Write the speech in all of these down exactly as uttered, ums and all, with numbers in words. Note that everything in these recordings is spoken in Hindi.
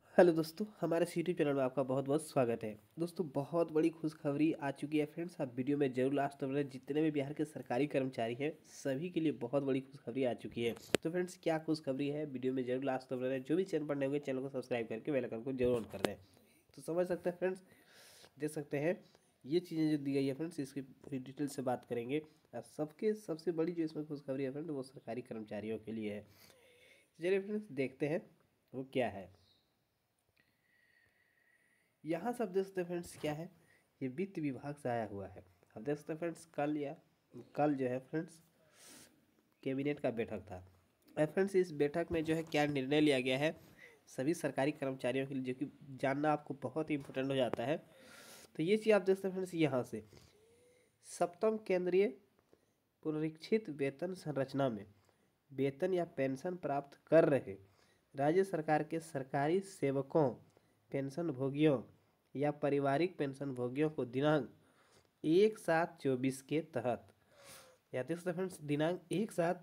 हेलो दोस्तों, हमारे यूट्यूब चैनल में आपका बहुत बहुत स्वागत है। दोस्तों, बहुत बड़ी खुशखबरी आ चुकी है फ्रेंड्स। आप वीडियो में जरूर लास्ट तक बने। जितने भी बिहार के सरकारी कर्मचारी हैं सभी के लिए बहुत बड़ी खुशखबरी आ चुकी है। तो फ्रेंड्स, क्या खुशखबरी है, वीडियो में जरूर लास्ट तक बने रहें। जो भी चैनल पर नए होंगे चैनल को सब्सक्राइब करके बेल आइकन को जरूर ऑन कर दें। तो समझ सकते हैं फ्रेंड्स, देख सकते हैं ये चीज़ें जो दी गई है फ्रेंड्स, इसकी पूरी डिटेल से बात करेंगे। और सबके सबसे बड़ी जो इसमें खुशखबरी है फ्रेंड, वो सरकारी कर्मचारियों के लिए है। चलिए फ्रेंड्स, देखते हैं वो क्या है। यहाँ सब देख सकते हैं फ्रेंड्स, क्या है, ये वित्त विभाग से आया हुआ है। अब देख सकते हैं फ्रेंड्स, कल या कल जो है फ्रेंड्स कैबिनेट का बैठक था। और फ्रेंड्स, इस बैठक में जो है क्या निर्णय लिया गया है सभी सरकारी कर्मचारियों के लिए, जो कि जानना आपको बहुत ही इंपॉर्टेंट हो जाता है। तो ये चीज़ आप देख सकते हैं फ्रेंड्स, यहाँ से सप्तम केंद्रीय पुनरीक्षित वेतन संरचना में वेतन या पेंशन प्राप्त कर रहे राज्य सरकार के सरकारी सेवकों, पेंशन भोगियों या पारिवारिक पेंशन भोगियों को दिनांक एक सात चौबीस के तहत, या देख सकते फ्रेंड्स, दिनांक एक सात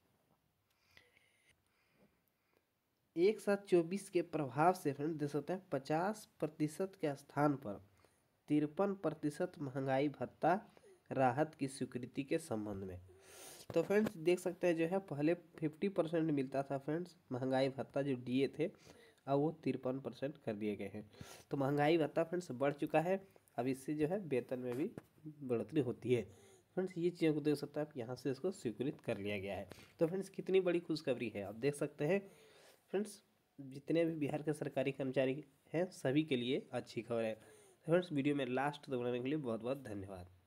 एक सात चौबीस के प्रभाव से फ्रेंड्स देख सकते हैं पचास प्रतिशत के स्थान पर तिरपन प्रतिशत महंगाई भत्ता राहत की स्वीकृति के संबंध में। तो फ्रेंड्स देख सकते हैं, जो है पहले फिफ्टी परसेंट मिलता था फ्रेंड्स महंगाई भत्ता जो दिए थे, अब वो तिरपन परसेंट कर दिए गए हैं। तो महंगाई भत्ता फ्रेंड्स बढ़ चुका है। अब इससे जो है वेतन में भी बढ़ोतरी होती है। फ्रेंड्स, ये चीज़ों को देख सकते हैं आप, यहाँ से इसको स्वीकृत कर लिया गया है। तो फ्रेंड्स, कितनी बड़ी खुशखबरी है आप देख सकते हैं फ्रेंड्स। जितने भी बिहार के सरकारी कर्मचारी हैं सभी के लिए अच्छी खबर है। फ्रेंड्स, वीडियो में लास्ट तक बनाने के लिए बहुत बहुत धन्यवाद।